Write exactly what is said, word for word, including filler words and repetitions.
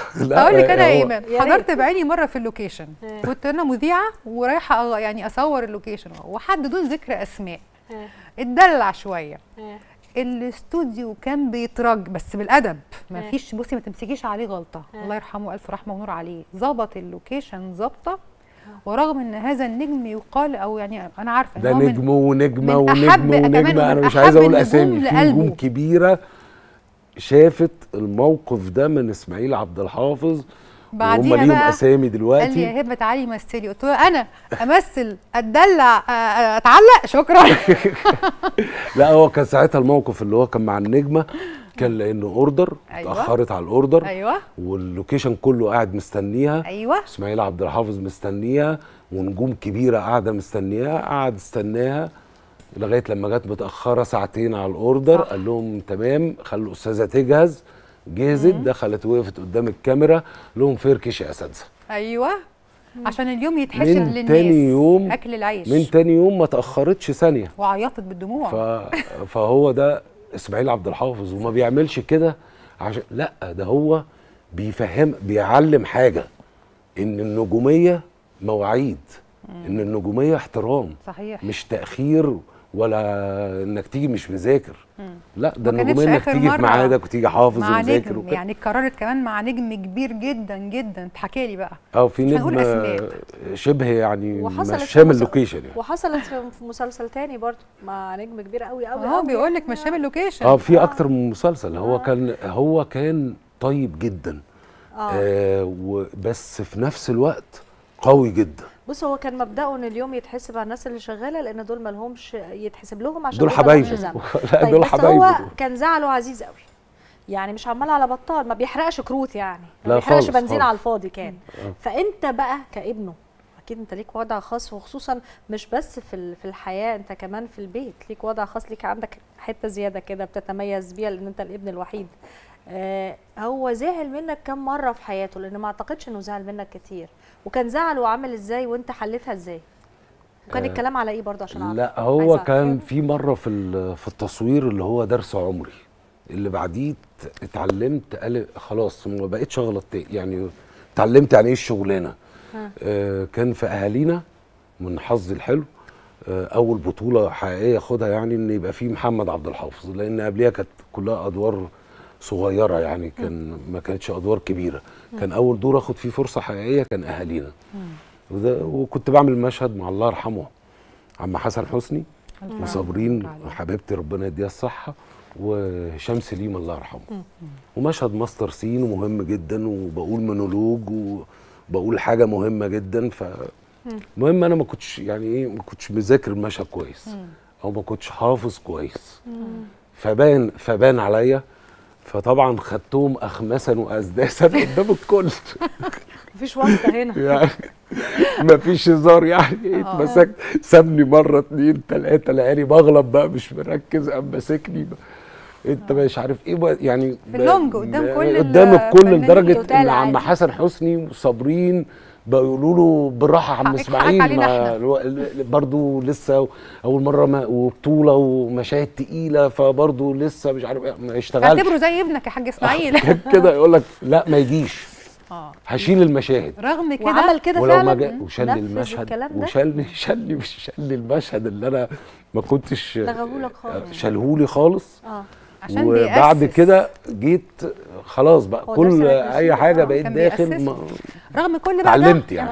هقول لك انا يا ايمان، حضرت بعيني مره في اللوكيشن، كنت انا مذيعه ورايحه يعني اصور اللوكيشن، وحد دون ذكر اسماء اتدلع شويه. الاستوديو كان بيترج بس بالادب، ما فيش بصي ما تمسكيش عليه غلطه، الله يرحمه الف رحمه ونور عليه، ظبط اللوكيشن ظبطه. ورغم ان هذا النجم يقال او يعني انا عارفه ده نجم ونجمه ونجم ونجمه، انا مش عايزه اقول اسامي، في نجوم كبيره شافت الموقف ده من اسماعيل عبد الحافظ، وهم ليهم اسامي دلوقتي. قال لي يا هبه تعالي مثلي، قلت له انا امثل اتدلع اتعلق شكرا. لا هو كان ساعتها الموقف اللي هو كان مع النجمه، كان لانه اوردر أيوة. اتاخرت على الاوردر ايوه، واللوكيشن كله قاعد مستنيها ايوه، اسماعيل عبد الحافظ مستنيها ونجوم كبيره قاعده مستنياها، قعد استناها لغايه لما جت متاخره ساعتين على الاوردر. صح. قال لهم تمام خلوا الاستاذه تجهز، جهزت، دخلت وقفت قدام الكاميرا لهم فركش يا اساتذه. ايوه عشان اليوم يتحسب للناس، من تاني يوم اكل العيش، من تاني يوم ما تاخرتش ثانيه وعيطت بالدموع. ف... فهو ده اسماعيل عبد الحافظ، وما بيعملش كده عشان لا، ده هو بيفهم بيعلم حاجه، ان النجوميه مواعيد، مم. ان النجوميه احترام، صحيح، مش تاخير ولا انك تيجي مش مذاكر، لا ده النجوميه انك تيجي في ميعادك وتيجي حافظ ومذاكر وكده. يعني اتكررت كمان مع نجم كبير جدا جدا، اتحكى لي بقى اه في نجم شبه يعني مشام اللوكيشن يعني. وحصلت في مسلسل تاني برضه مع نجم كبير قوي قوي اه بيقول لك مشام اللوكيشن. اه في اكتر من مسلسل. هو آه. كان هو كان طيب جدا اه, آه وبس في نفس الوقت قوي جدا. بص هو كان مبدأه ان اليوم يتحسب على الناس اللي شغاله، لان دول ما لهمش يتحسب لهم عشان دول حبايبه. لا طيب دول حبايبه. بس هو كان زعله عزيز قوي، يعني مش عمال على بطال، ما بيحرقش كروت يعني، ما بيحرقش بنزين خالص على الفاضي كان. م. فانت بقى كابنه اكيد انت ليك وضع خاص، وخصوصا مش بس في في الحياه، انت كمان في البيت ليك وضع خاص، ليك عندك حته زياده كده بتتميز بيها لان انت الابن الوحيد. آه هو زعل منك كم مره في حياته؟ لان ما اعتقدش انه زعل منك كتير. وكان زعله عامل ازاي وانت حلتها ازاي؟ وكان آه الكلام على ايه برضه عشان اعرف؟ لا هو كان في مره في في التصوير اللي هو درس عمري، اللي بعديه اتعلمت قال خلاص ما بقتش اغلط يعني، اتعلمت يعني ايه الشغلانه. آه كان في اهالينا من حظي الحلو آه اول بطوله حقيقيه اخدها، يعني ان يبقى في محمد عبد الحافظ، لان قبليها كانت كلها ادوار صغيره يعني، كان ما كانتش ادوار كبيره. كان اول دور اخد فيه فرصه حقيقيه كان اهالينا، وده وكنت بعمل مشهد مع الله يرحمه عم حسن حسني وصابرين حبيبتي ربنا يديها الصحه وهشام سليم الله يرحمه، ومشهد ماستر سين ومهم جدا، وبقول مونولوج وبقول حاجه مهمه جدا. ف المهم انا ما كنتش يعني ايه ما كنتش مذاكر المشهد كويس او ما كنتش حافظ كويس، فبان فبان عليا، فطبعا خدتهم اخمسا واسداسا قدام الكل. مفيش واسطه هنا يعني مفيش هزار يعني. اتمسكت سابني مره اتنين تلاته لقاني بغلط بقى مش مركز، قام ماسكني انت مش عارف ايه يعني في اللونج قدام كل قدام الكل، لدرجه ان عم حسن حسني وصابرين بقوا يقولوا له بالراحه عم اسماعيل برضه لسه اول مره ما وبطوله ومشاهد تقيله، فبرضه لسه مش عارف ما اشتغلش. اعتبره زي ابنك يا حاج اسماعيل. كده يقول لك لا ما يجيش، اه هشيل المشاهد. رغم كده وعمل كده ولو فعلا، ما جا وشال المشهد وشالني شالني مش شال المشهد اللي انا ما كنتش لغاهولك خالص، شالهولي خالص. اه عشان وبعد كده جيت خلاص بقى كل اي حاجه بقيت داخل. رغم كل بقى اتعلمت يعني.